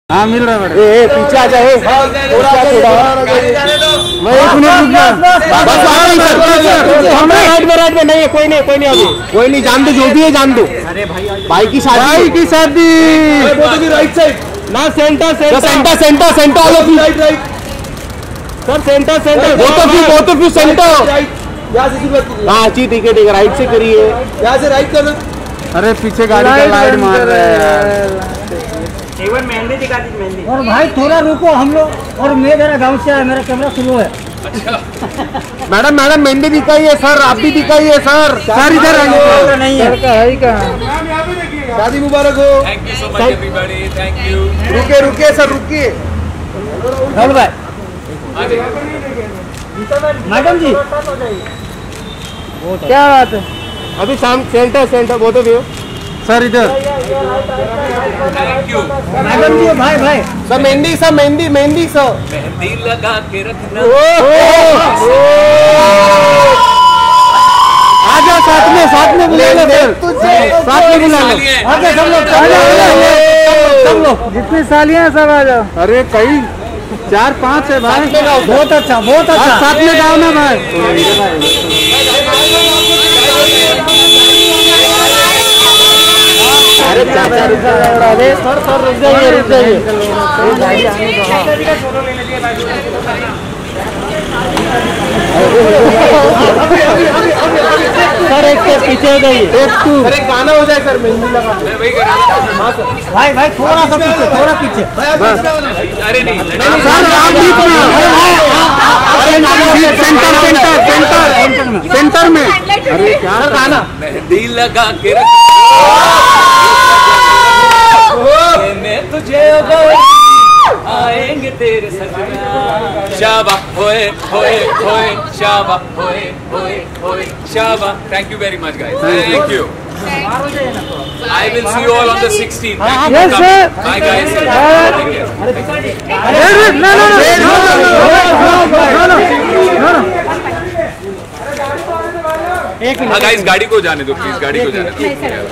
हाँ मिल रहा है मैडम। पीछे आ जाए थोड़ा मैं 1 मिनट रुक जा। राइट में नहीं है, कोई नहीं अभी कोई नहीं, जान दो जो भी है जान दो। अरे भाई की शादी राइट साइड ना, सेंटर सर सेंटर बहुत सेंटर। हाँ जी ठीक है राइट से करिए, यहाँ से राइट करना। अरे पीछे गाड़ी का लाइट मार रहे हैं। एक बार मेहंदी दिखा दी मेहंदी। और भाई थोड़ा रुको हम लोग, और मैं मेरा गाँव से आया, मेरा कैमरा स्लो है। अच्छा मैडम मेहंदी दिखाइए सर, आप भी दिखाइए सर। सर इधर नहीं है शादी मुबारक हो। Thank you so much everybody, thank you. रुकिए सर रुकिए। राहुल भाई मैडम जी क्या बात है? अभी शाम सेंटर बहुत भी हो सर इधर। थैंक यू मैडम जी भाई सर मेहंदी सर। मेहंदी लगा के रखना। आ जाओ साथ में बुलाना सर, साथ में बुलाना। आगे सब लोग जितनी सालियां हैं सब आ जाओ। अरे कई 4-5 है भाई। बहुत अच्छा साथ में गाओ ना भाई। अरे चाचा रुक जाइए। सर एक के पीछे जाइए। अरे गाना हो जाए सर, मेहंदी लगा। भाई थोड़ा सा पीछे अरे नहीं सेंटर में। अरे क्या गाना? मेहंदी लगा के रख मैं तुझे आएंगे तेरे सजना। शाबा होए होए होए शाबा होए होए होए शाबा। Thank you very much guys, thank you. I will see you all on the 16th. Yes sir. Bye guys. हाँ गाइस गाड़ी को जाने दो प्लीज, गाड़ी को जाने दो।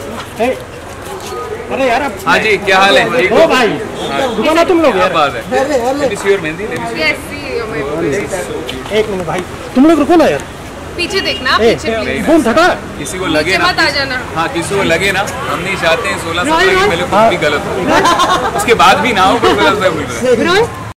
अरे यार हाँ जी क्या हाल है? ठीक हो भाई दुकान तुम लोग? क्या बात है? Let me see your mehndi. एक मिनट भाई तुम लोग रुको ना यार, पीछे देखना, पीछे घूम थका। किसी को लगे ना मत आ जाना। हाँ किसी को लगे ना, हम नहीं चाहते हैं 16 17 की पहले कुछ भी गलत हो, उसके बाद भी ना हो।